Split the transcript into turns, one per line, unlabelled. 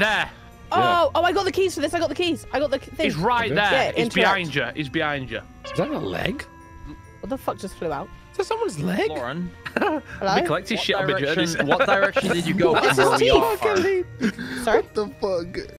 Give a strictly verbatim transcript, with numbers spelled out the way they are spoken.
There.
Oh,
Yeah.
oh, I got the keys for this. I got the keys. I got the thing.
He's right
Okay.
there.
Yeah,
He's
interact.
behind you. He's behind you.
Is that a leg?
What the fuck just flew out?
Is that someone's leg?
Lauren,
Hello?
He collects his
what
shit on my journeys.
direction, what direction did you go
What is
from where
this
we
team?
are?
Sorry?
What the fuck?